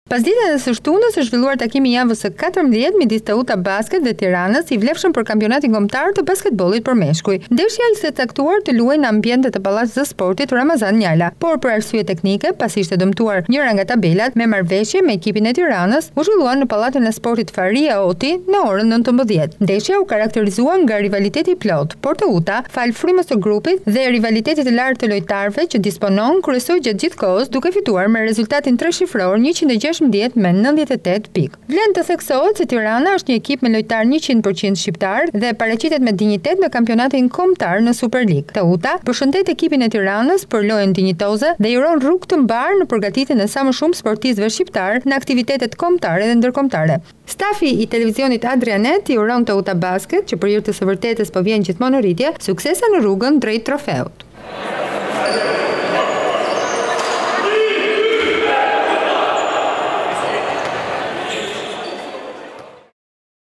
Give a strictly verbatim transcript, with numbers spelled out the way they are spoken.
Pasditet e së shtunës është zhvilluar takimi i javës së katërmbëdhjetë midis Teuta Basket dhe Tiranës, i vlefshëm për kampionatin kombëtar të basketbollit për meshkuj. Ndeshja ishte caktuar të luajë në ambientet e Pallaqit të Sportit Ramazan Njala, por për arsye teknike, pasi ishte dëmtuar njëra nga tabelat me marrëveshje me ekipin e Tiranës, u zhvilluan në Pallatin e Sportit Faria Oti në orën nëntëmbëdhjetë. Ndeshja u karakterizua nga rivaliteti i plot, por Teuta, fal frymës së grupit dhe rivalitetit të lartë të lojtarëve që disponon, kryesoi gjatë gjithë kohës duke fituar me rezultatin treshifror njëqind e gjashtëmbëdhjetë me nëntëdhjetë e tetë pikë. Vlen të theksohet se Tirana është një ekip me lojtar njëqind përqind shqiptar dhe paraqitet me dinjitet në kampionatin kombëtar në Super League. Teuta përshëndet ekipin e Tiranës për lojën dinjitoze dhe i uron rrugë të mbar në përgatitjen e sa më shumë sportistëve shqiptar në aktivitetet kombëtare dhe ndërkombëtare. Stafi i televizionit Adrianet i uron Teuta Basket, që për hir të së vërtetës po vjen gjithmonë në rritje, suksese në rrugën drejt trofeut.